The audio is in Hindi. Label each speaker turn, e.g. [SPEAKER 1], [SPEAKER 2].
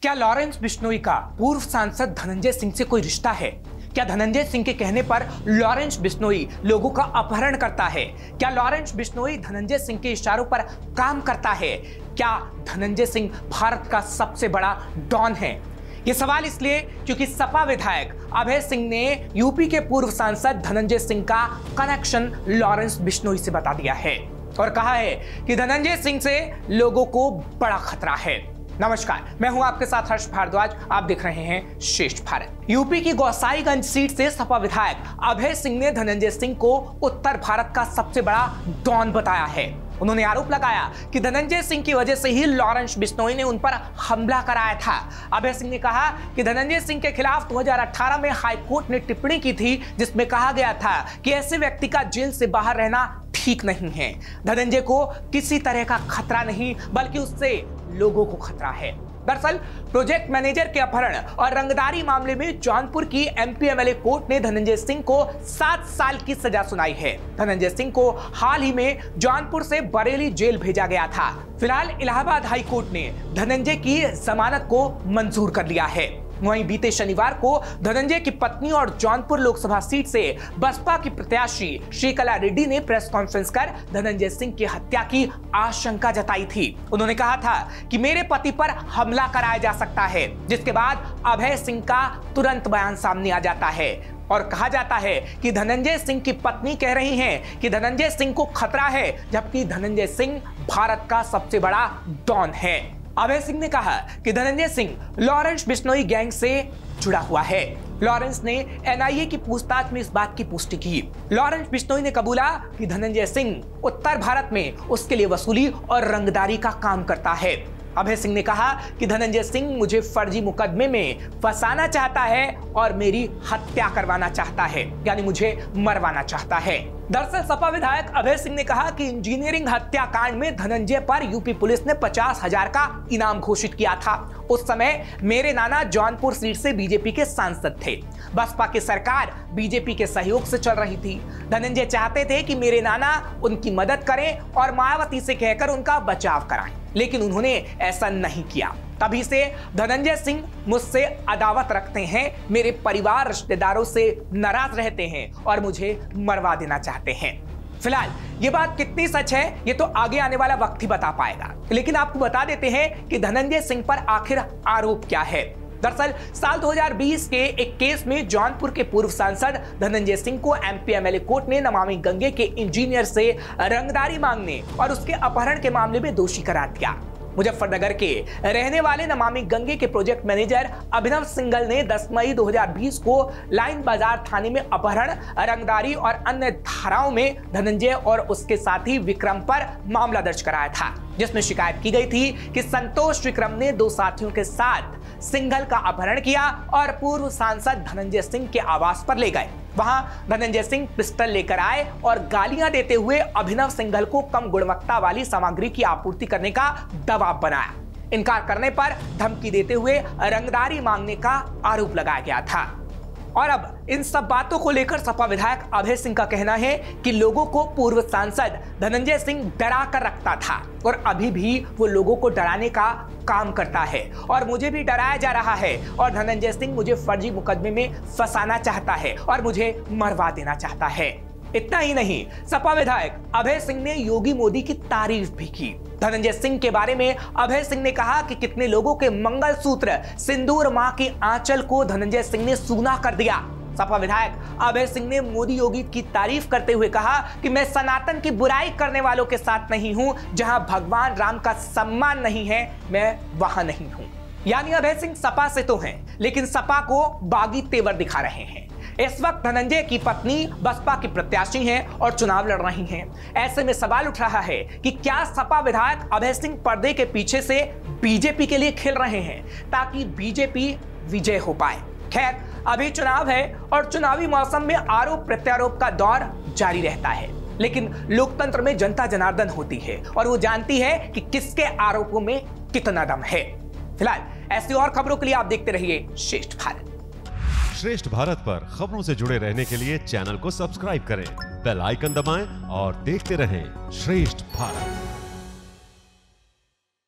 [SPEAKER 1] क्या लॉरेंस बिश्नोई का पूर्व सांसद धनंजय सिंह से कोई रिश्ता है? क्या धनंजय सिंह के कहने पर लॉरेंस बिश्नोई लोगों का अपहरण करता है? क्या लॉरेंस बिश्नोई धनंजय सिंह के इशारों पर काम करता है? क्या धनंजय सिंह भारत का सबसे बड़ा डॉन है? ये सवाल इसलिए क्योंकि सपा विधायक अभय सिंह ने यूपी के पूर्व सांसद धनंजय सिंह का कनेक्शन लॉरेंस बिश्नोई से बता दिया है और कहा है कि धनंजय सिंह से लोगों को बड़ा खतरा है। नमस्कार, मैं हूं आपके साथ हर्ष भारद्वाज। आप देख रहे हैं श्रेष्ठ भारत। यूपी की गोसाईगंज सीट से सपा विधायक अभय सिंह ने धनंजय सिंह को उत्तर भारत का सबसे बड़ा डॉन बताया है। उन्होंने आरोप लगाया कि धनंजय सिंह की वजह से ही लॉरेंस बिश्नोई ने उन पर हमला कराया था। अभय सिंह ने कहा कि धनंजय सिंह के खिलाफ 2018 में हाईकोर्ट ने टिप्पणी की थी जिसमें कहा गया था कि ऐसे व्यक्ति का जेल से बाहर रहना ठीक नहीं है। धनंजय को किसी तरह का खतरा नहीं बल्कि उससे लोगों को खतरा है। दरअसल प्रोजेक्ट मैनेजर के अपहरण और रंगदारी मामले में जौनपुर की एमपी एमएलए कोर्ट ने धनंजय सिंह को 7 साल की सजा सुनाई है। धनंजय सिंह को हाल ही में जौनपुर से बरेली जेल भेजा गया था। फिलहाल इलाहाबाद हाई कोर्ट ने धनंजय की जमानत को मंजूर कर लिया है। वहीं बीते शनिवार को धनंजय की पत्नी और जौनपुर लोकसभा सीट से बसपा की प्रत्याशी श्रीकला रेड्डी ने प्रेस कॉन्फ्रेंस कर धनंजय सिंह की हत्या की आशंका जताई थी। उन्होंने कहा था कि मेरे पति पर हमला कराया जा सकता है, जिसके बाद अभय सिंह का तुरंत बयान सामने आ जाता है और कहा जाता है कि धनंजय सिंह की पत्नी कह रही हैं कि धनंजय सिंह को खतरा है, जबकि धनंजय सिंह भारत का सबसे बड़ा डॉन है। अभय सिंह ने कहा कि धनंजय सिंह लॉरेंस बिश्नोई गैंग से जुड़ा हुआ है। लॉरेंस ने एनआईए की पूछताछ में इस बात की पुष्टि की। लॉरेंस बिश्नोई ने कबूला कि धनंजय सिंह उत्तर भारत में उसके लिए वसूली और रंगदारी का काम करता है। अभय सिंह ने कहा कि धनंजय सिंह मुझे फर्जी मुकदमे में फंसाना चाहता है और मेरी हत्या करवाना चाहता है, यानी मुझे मरवाना चाहता है। दरअसल सपा विधायक अभय सिंह ने कहा कि इंजीनियरिंग हत्याकांड में धनंजय पर यूपी पुलिस ने 50,000 का इनाम घोषित किया था। उस समय मेरे नाना जौनपुर सीट से बीजेपी के सांसद थे। बसपा की सरकार बीजेपी के सहयोग से चल रही थी। धनंजय चाहते थे कि मेरे नाना उनकी मदद करें और मायावती से कहकर उनका बचाव कराएं, लेकिन उन्होंने ऐसा नहीं किया। तभी से धनंजय सिंह मुझसे अदावत रखते हैं, मेरे परिवार रिश्तेदारों से नाराज रहते हैं और मुझे मरवा देना चाहते हैं। फिलहाल ये बात कितनी सच है ये तो आगे आने वाला वक्त ही बता पाएगा, लेकिन आपको बता देते हैं कि धनंजय सिंह पर आखिर आरोप क्या है। दरअसल साल 2020 के एक केस में जौनपुर के पूर्व सांसद धनंजय सिंह को एमपी एमएलए कोर्ट ने नमामि गंगे के इंजीनियर से रंगदारी मांगने और उसके अपहरण के मामले में दोषी करार दिया। मुजफ्फरनगर के रहने वाले नमामि गंगे के प्रोजेक्ट मैनेजर अभिनव सिंघल ने 10 मई 2020 को लाइन बाजार थाने में अपहरण, रंगदारी और अन्य धाराओं में धनंजय और उसके साथी विक्रम पर मामला दर्ज कराया था, जिसमें शिकायत की गई थी कि संतोष विक्रम ने 2 साथियों के साथ सिंघल का अपहरण किया और पूर्व सांसद धनंजय सिंह के आवास पर ले गए। वहां धनंजय सिंह पिस्टल लेकर आए और गालियां देते हुए अभिनव सिंघल को कम गुणवत्ता वाली सामग्री की आपूर्ति करने का दबाव बनाया। इनकार करने पर धमकी देते हुए रंगदारी मांगने का आरोप लगाया गया था। और अब इन सब बातों को लेकर सपा विधायक अभय सिंह का कहना है कि लोगों को पूर्व सांसद धनंजय सिंह डरा कर रखता था और अभी भी वो लोगों को डराने का काम करता है और मुझे भी डराया जा रहा है और धनंजय सिंह मुझे फर्जी मुकदमे में फंसाना चाहता है और मुझे मरवा देना चाहता है। इतना ही नहीं, सपा विधायक अभय सिंह ने योगी मोदी की तारीफ भी की। धनंजय सिंह के बारे में अभय सिंह ने कहा कि कितने लोगों के मंगलसूत्र, सिंदूर मां की आंचल को धनंजय सिंह ने सूना कर दिया। सपा विधायक अभय सिंह ने मोदी योगी की तारीफ करते हुए कहा कि मैं सनातन की बुराई करने वालों के साथ नहीं हूं, जहां भगवान राम का सम्मान नहीं है मैं वहां नहीं हूं। यानी अभय सिंह सपा से तो हैं, लेकिन सपा को बागी तेवर दिखा रहे हैं। इस वक्त धनंजय की पत्नी बसपा की प्रत्याशी हैं और चुनाव लड़ रही हैं। ऐसे में सवाल उठ रहा है कि क्या सपा विधायक अभय सिंह पर्दे के पीछे से बीजेपी के लिए खेल रहे हैं ताकि बीजेपी विजय हो पाए। खैर, अभी चुनाव है और चुनावी मौसम में आरोप प्रत्यारोप का दौर जारी रहता है, लेकिन लोकतंत्र में जनता जनार्दन होती है और वो जानती है कि किसके आरोपों में कितना दम है। फिलहाल ऐसी और खबरों के लिए आप देखते रहिए श्रेष्ठ भारत।
[SPEAKER 2] श्रेष्ठ भारत पर खबरों से जुड़े रहने के लिए चैनल को सब्सक्राइब करें, बेल आइकन दबाएं और देखते रहें श्रेष्ठ भारत।